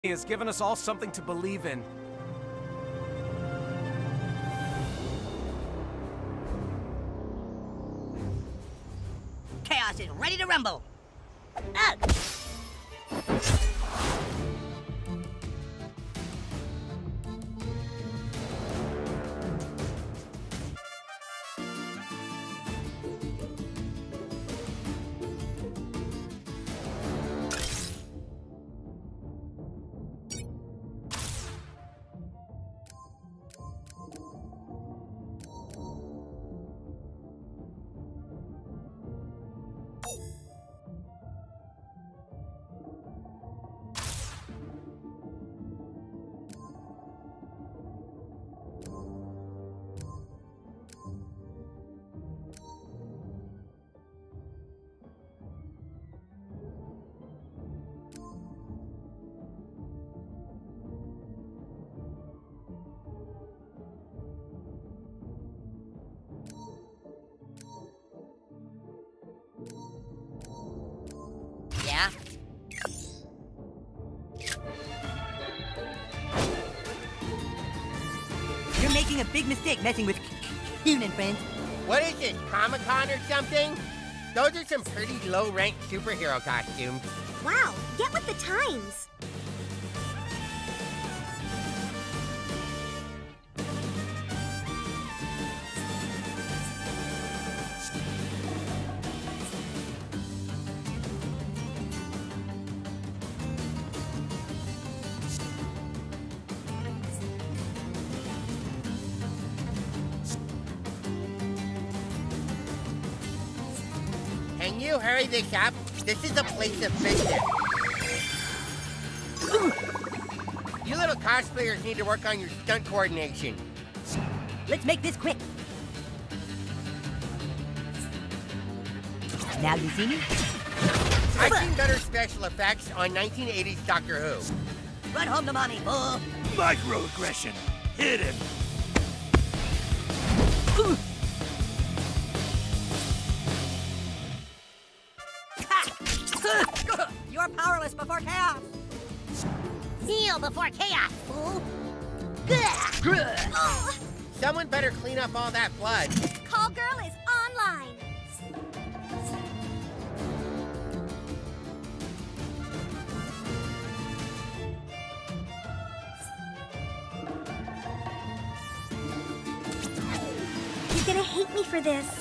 He has given us all something to believe in. Chaos is ready to rumble. Ugh. Yeah? You're making a big mistake messing with Coon and friends. What is this, Comic-Con or something? Those are some pretty low-ranked superhero costumes. Wow, get with the times. Can you hurry this up? This is a place of business. You little cosplayers need to work on your stunt coordination. Let's make this quick. Now you see me? I've seen better special effects on 1980s Doctor Who. Run home to mommy, fool. Microaggression. Hit him. You're powerless before chaos. Kneel before chaos, fool. Someone better clean up all that blood. Call Girl is online. You're gonna hate me for this.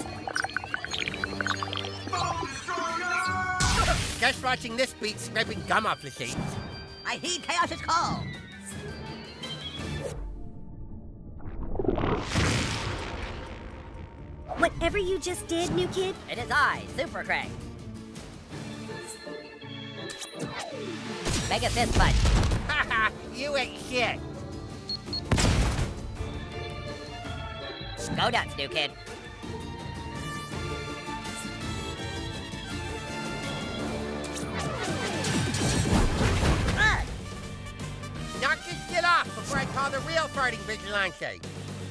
Just watching this beat scraping gum off the seats. I heed chaos's call. Whatever you just did, new kid, It is I, Super Craig. Mega fist punch. Haha, you ain't shit. Go nuts, new kid. Knock this shit off before I call the real farting vigilante.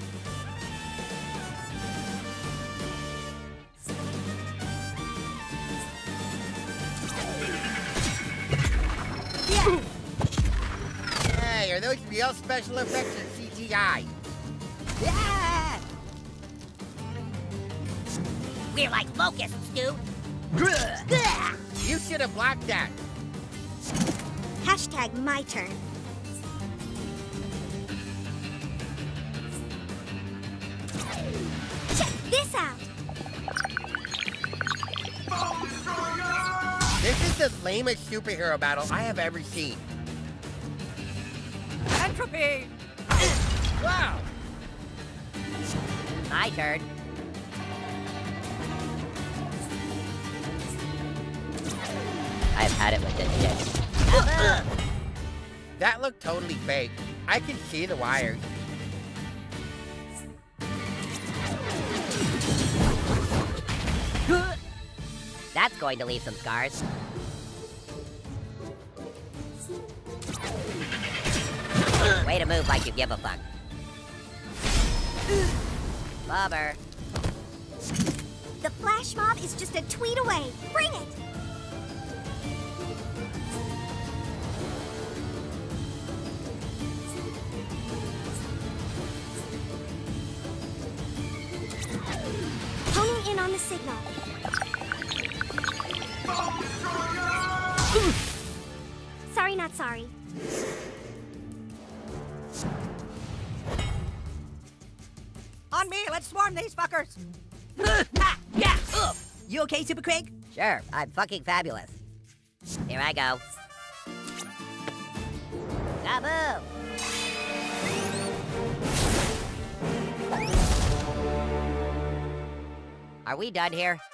Hey, are those real special effects or CGI? Yeah! We're like locusts, dude. You should have blocked that. hashtag my turn. Check this out. This is the lamest superhero battle I have ever seen. Entropy! Wow! My turn. I've had it with this shit. That looked totally fake. I can see the wires. That's going to leave some scars. Way to move like you give a fuck. Bobber. The flash mob is just a tweet away. Bring it! on the signal. Sorry, not sorry. On me, let's swarm these fuckers. Yeah! You okay, Super Craig? Sure, I'm fucking fabulous. Here I go. Kaboom! Are we done here?